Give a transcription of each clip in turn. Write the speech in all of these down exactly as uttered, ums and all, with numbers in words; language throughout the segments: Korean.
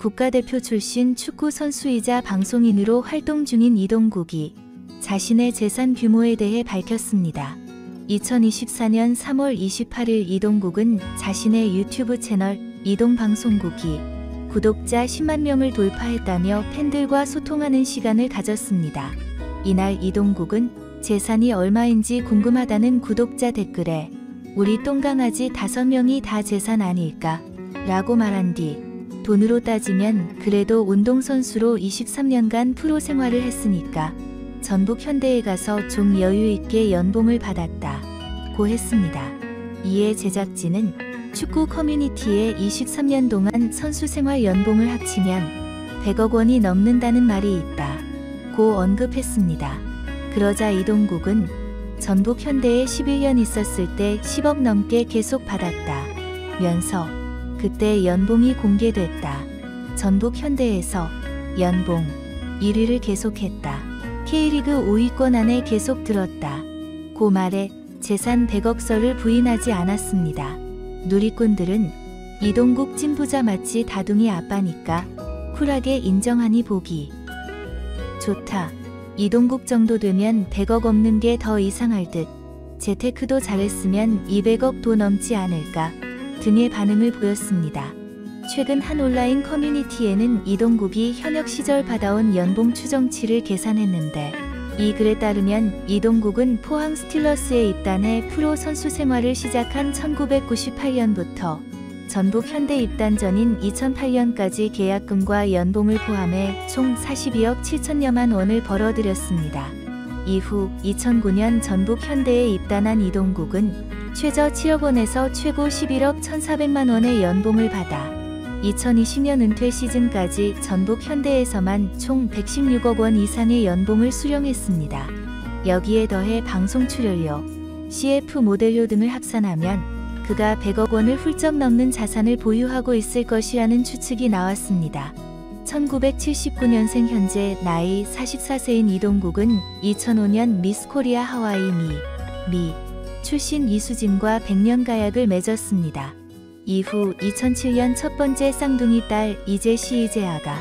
국가대표 출신 축구 선수이자 방송인으로 활동 중인 이동국이 자신의 재산 규모에 대해 밝혔습니다. 이천이십사년 삼월 이십팔일 이동국은 자신의 유튜브 채널 이동방송국이 구독자 십만 명을 돌파했다며 팬들과 소통하는 시간을 가졌습니다. 이날 이동국은 재산이 얼마인지 궁금하다는 구독자 댓글에 우리 똥강아지 다섯 명이 다 재산 아닐까? 라고 말한 뒤 돈으로 따지면 그래도 운동선수로 이십삼 년간 프로 생활을 했으니까 전북 현대에 가서 좀 여유있게 연봉을 받았다 고 했습니다. 이에 제작진은 축구 커뮤니티에 이십삼 년 동안 선수 생활 연봉을 합치면 백억 원이 넘는다는 말이 있다 고 언급했습니다. 그러자 이동국은 전북 현대에 십일 년 있었을 때 십억 넘게 계속 받았다 면서 그때 연봉이 공개됐다. 전북 현대에서 연봉 일 위를 계속했다. K리그 오 위권 안에 계속 들었다 고 말해 재산 백억설을 부인하지 않았습니다. 누리꾼들은 이동국 찐부자 맞지 다둥이 아빠니까 쿨하게 인정하니 보기 좋다. 이동국 정도 되면 백억 없는 게 더 이상할 듯. 재테크도 잘했으면 이백억도 넘지 않을까 등의 반응을 보였습니다. 최근 한 온라인 커뮤니티에는 이동국이 현역 시절 받아온 연봉 추정치를 계산했는데 이 글에 따르면 이동국은 포항 스틸러스에 입단해 프로 선수 생활을 시작한 천구백구십팔 년부터 전북 현대 입단 전인 이천팔 년까지 계약금과 연봉을 포함해 총 사십이억 칠천여만 원을 벌어들였습니다. 이후 이천구 년 전북 현대에 입단한 이동국은 최저 칠억 원에서 최고 십일억 천사백만 원의 연봉을 받아 이천이십 년 은퇴 시즌까지 전북 현대에서만 총 백십육억 원 이상의 연봉을 수령했습니다. 여기에 더해 방송 출연료, 씨에프 모델료 등을 합산하면 그가 백억 원을 훌쩍 넘는 자산을 보유하고 있을 것이라는 추측이 나왔습니다. 천구백칠십구 년생 현재 나이 마흔네 세인 이동국은 이천오 년 미스 코리아 하와이 미, 미 출신 이수진과 백 년 가약을 맺었습니다. 이후 이천칠 년 첫 번째 쌍둥이 딸 이재시 이재아가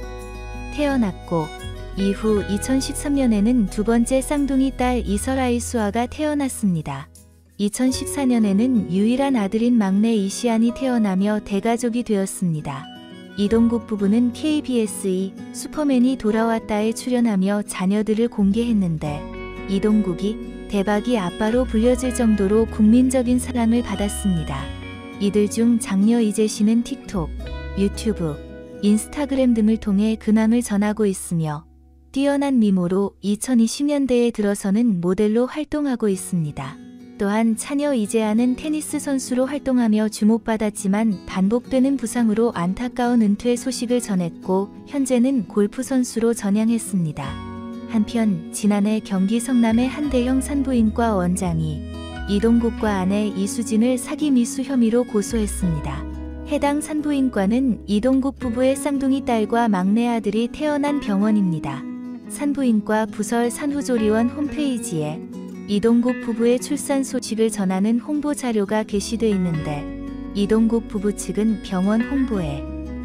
태어났고 이후 이천십삼 년에는 두 번째 쌍둥이 딸 이설아이 수아가 태어났습니다. 이천십사 년에는 유일한 아들인 막내 이시안이 태어나며 대가족이 되었습니다. 이동국 부부는 케이비에스의 슈퍼맨이 돌아왔다에 출연하며 자녀들을 공개했는데 이동국이 대박이 아빠로 불려질 정도로 국민적인 사랑을 받았습니다. 이들 중 장녀 이재시는 틱톡, 유튜브, 인스타그램 등을 통해 근황을 전하고 있으며 뛰어난 미모로 이천이십 년대에 들어서는 모델로 활동하고 있습니다. 또한 차녀 이재아는 테니스 선수로 활동하며 주목받았지만 반복되는 부상으로 안타까운 은퇴 소식을 전했고 현재는 골프 선수로 전향했습니다. 한편 지난해 경기 성남의 한 대형 산부인과 원장이 이동국과 아내 이수진을 사기 미수 혐의로 고소했습니다. 해당 산부인과는 이동국 부부의 쌍둥이 딸과 막내 아들이 태어난 병원입니다. 산부인과 부설 산후조리원 홈페이지에 이동국 부부의 출산 소식을 전하는 홍보 자료가 게시돼 있는데 이동국 부부 측은 병원 홍보에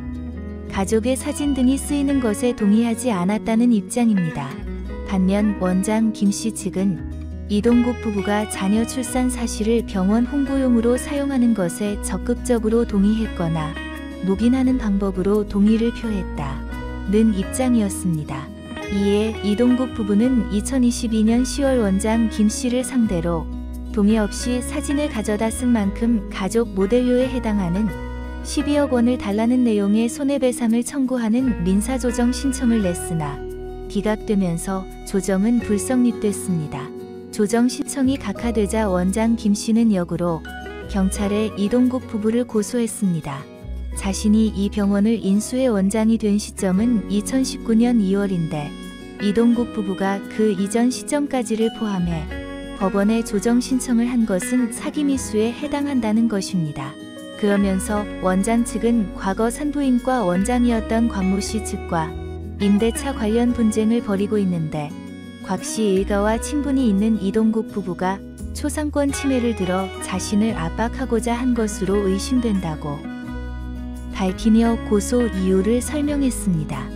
가족의 사진 등이 쓰이는 것에 동의하지 않았다는 입장입니다. 반면 원장 김씨 측은 이동국 부부가 자녀 출산 사실을 병원 홍보용으로 사용하는 것에 적극적으로 동의했거나 묵인하는 방법으로 동의를 표했다는 입장이었습니다. 이에 이동국 부부는 이천이십이 년 시월 원장 김씨를 상대로 동의 없이 사진을 가져다 쓴 만큼 가족 모델료에 해당하는 십이억 원을 달라는 내용의 손해배상을 청구하는 민사조정 신청을 냈으나 기각되면서 조정은 불성립됐습니다. 조정 신청이 각하되자 원장 김씨는 역으로 경찰에 이동국 부부를 고소했습니다. 자신이 이 병원을 인수해 원장이 된 시점은 이천십구 년 이월인데 이동국 부부가 그 이전 시점까지를 포함해 법원에 조정 신청을 한 것은 사기 미수에 해당한다는 것입니다. 그러면서 원장 측은 과거 산부인과 원장이었던 관모씨 측과 임대차 관련 분쟁을 벌이고 있는데 곽씨 일가와 친분이 있는 이동국 부부가 초상권 침해를 들어 자신을 압박하고자 한 것으로 의심된다고 밝히며 고소 이유를 설명했습니다.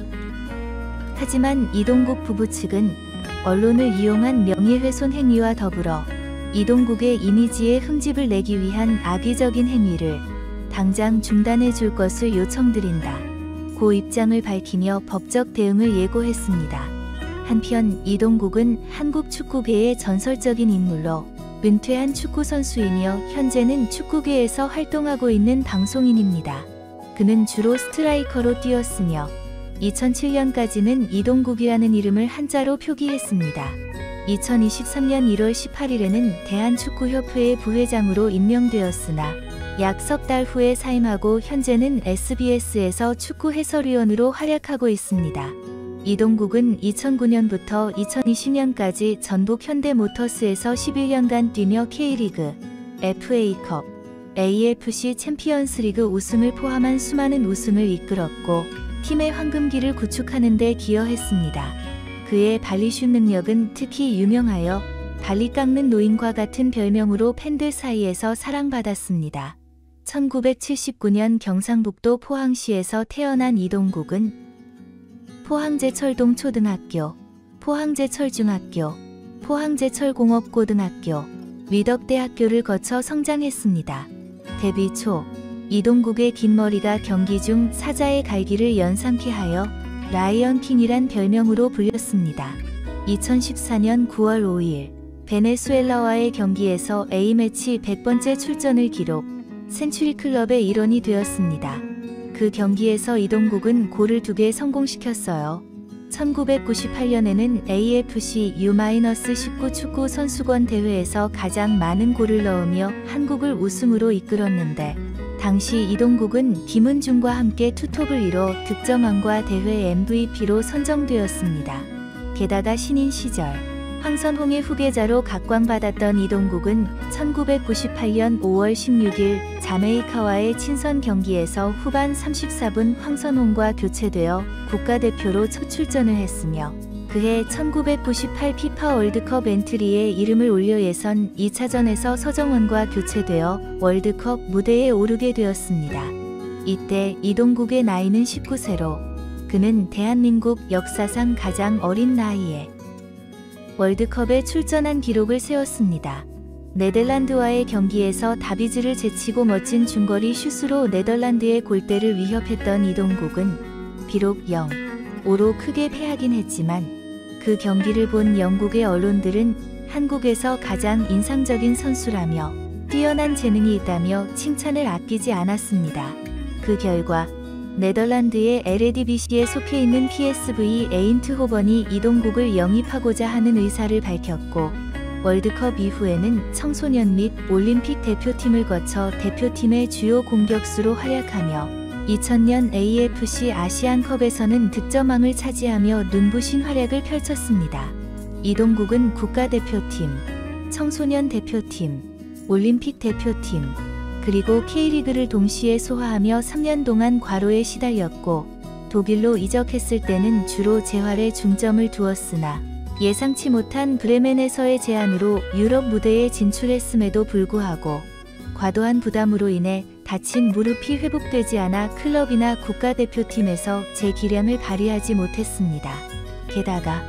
하지만 이동국 부부 측은 언론을 이용한 명예훼손 행위와 더불어 이동국의 이미지에 흠집을 내기 위한 악의적인 행위를 당장 중단해 줄 것을 요청드린다. 고 입장을 밝히며 법적 대응을 예고했습니다. 한편 이동국은 한국 축구계의 전설적인 인물로 은퇴한 축구선수이며 현재는 축구계에서 활동하고 있는 방송인입니다. 그는 주로 스트라이커로 뛰었으며 이천칠 년까지는 이동국이라는 이름을 한자로 표기했습니다. 이천이십삼 년 일월 십팔일에는 대한축구협회의 부회장으로 임명되었으나 약 석 달 후에 사임하고 현재는 에스비에스에서 축구 해설위원으로 활약하고 있습니다. 이동국은 이천구 년부터 이천이십 년까지 전북 현대모터스에서 십일 년간 뛰며 K리그, 에프에이컵, 에이에프씨 챔피언스리그 우승을 포함한 수많은 우승을 이끌었고 팀의 황금기를 구축하는 데 기여했습니다. 그의 발리슛 능력은 특히 유명하여 발리 깎는 노인과 같은 별명으로 팬들 사이에서 사랑받았습니다. 천구백칠십구 년 경상북도 포항시에서 태어난 이동국은 포항제철동 초등학교, 포항제철중학교, 포항제철공업고등학교, 위덕대학교를 거쳐 성장했습니다. 데뷔 초 이동국의 긴 머리가 경기 중 사자의 갈기를 연상케 하여 라이언킹이란 별명으로 불렸습니다. 이천십사 년 구월 오일 베네수엘라와의 경기에서 A매치 백 번째 출전을 기록, 센츄리 클럽의 일원이 되었습니다. 그 경기에서 이동국은 골을 두 개 성공시켰어요. 천구백구십팔 년에는 에이에프씨 유 십구 축구 선수권 대회에서 가장 많은 골을 넣으며 한국을 우승으로 이끌었는데 당시 이동국은 김은중과 함께 투톱을 이뤄 득점왕과 대회 엠브이피로 선정되었습니다. 게다가 신인 시절 황선홍의 후계자로 각광받았던 이동국은 천구백구십팔 년 오월 십육일 자메이카와의 친선 경기에서 후반 삼십사 분 황선홍과 교체되어 국가대표로 첫 출전을 했으며 그해 천구백구십팔 피파 월드컵 엔트리에 이름을 올려 예선 이 차전에서 서정원과 교체되어 월드컵 무대에 오르게 되었습니다. 이때 이동국의 나이는 십구 세로 그는 대한민국 역사상 가장 어린 나이에 월드컵에 출전한 기록을 세웠습니다. 네덜란드와의 경기에서 다비즈를 제치고 멋진 중거리 슛으로 네덜란드의 골대를 위협했던 이동국은 비록 영 대 오로 크게 패하긴 했지만 그 경기를 본 영국의 언론들은 한국에서 가장 인상적인 선수라며 뛰어난 재능이 있다며 칭찬을 아끼지 않았습니다. 그 결과 네덜란드의 엘에디비씨에 속해 있는 피에스브이 에인트호번이 이동국을 영입하고자 하는 의사를 밝혔고 월드컵 이후에는 청소년 및 올림픽 대표팀을 거쳐 대표팀의 주요 공격수로 활약하며 이천 년 에이에프씨 아시안컵에서는 득점왕을 차지하며 눈부신 활약을 펼쳤습니다. 이동국은 국가대표팀, 청소년 대표팀, 올림픽 대표팀, 그리고 K리그를 동시에 소화하며 삼 년 동안 과로에 시달렸고 독일로 이적했을 때는 주로 재활에 중점을 두었으나 예상치 못한 브레멘에서의 제안으로 유럽 무대에 진출했음에도 불구하고 과도한 부담으로 인해 다친 무릎이 회복되지 않아 클럽이나 국가대표팀에서 제 기량을 발휘하지 못했습니다. 게다가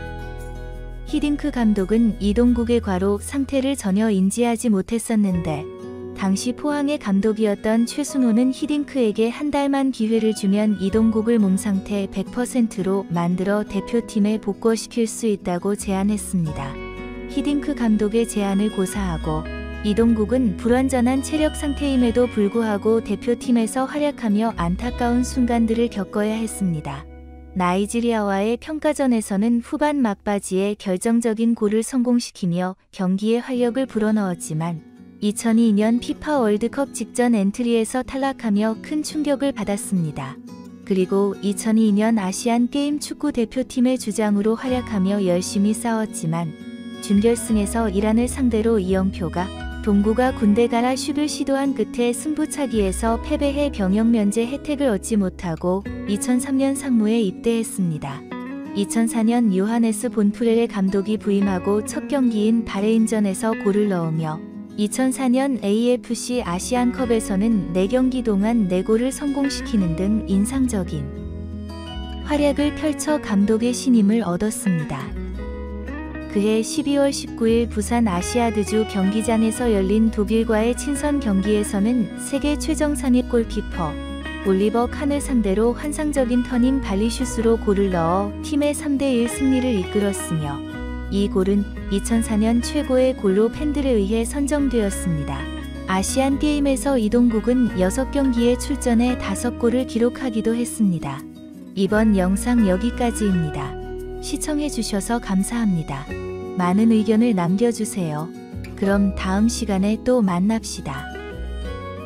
히딩크 감독은 이동국의 과로 상태를 전혀 인지하지 못했었는데 당시 포항의 감독이었던 최순호는 히딩크에게 한 달만 기회를 주면 이동국을 몸 상태 백 퍼센트로 만들어 대표팀에 복귀시킬 수 있다고 제안했습니다. 히딩크 감독의 제안을 고사하고 이동국은 불완전한 체력 상태임에도 불구하고 대표팀에서 활약하며 안타까운 순간들을 겪어야 했습니다. 나이지리아와의 평가전에서는 후반 막바지에 결정적인 골을 성공시키며 경기에 활력을 불어넣었지만 이천이 년 피파 월드컵 직전 엔트리에서 탈락하며 큰 충격을 받았습니다. 그리고 이천이 년 아시안 게임 축구 대표팀의 주장으로 활약하며 열심히 싸웠지만 준결승에서 이란을 상대로 이영표가 동구가 군대 가라 슛을 시도한 끝에 승부차기에서 패배해 병역 면제 혜택을 얻지 못하고 이천삼 년 상무에 입대했습니다. 이천사 년 요하네스 본프렐레 감독이 부임하고 첫 경기인 바레인전에서 골을 넣으며 이천사 년 에이에프씨 아시안컵에서는 네 경기 동안 네 골을 성공시키는 등 인상적인 활약을 펼쳐 감독의 신임을 얻었습니다. 그해 십이월 십구일 부산 아시아드주 경기장에서 열린 독일과의 친선 경기에서는 세계 최정 삼위 골키퍼 올리버 칸을 상대로 환상적인 터닝 발리슛으로 골을 넣어 팀의 삼 대 일 승리를 이끌었으며 이 골은 이천사 년 최고의 골로 팬들에 의해 선정되었습니다. 아시안 게임에서 이동국은 여섯 경기에 출전해 다섯 골을 기록하기도 했습니다. 이번 영상 여기까지입니다. 시청해주셔서 감사합니다. 많은 의견을 남겨주세요. 그럼 다음 시간에 또 만납시다.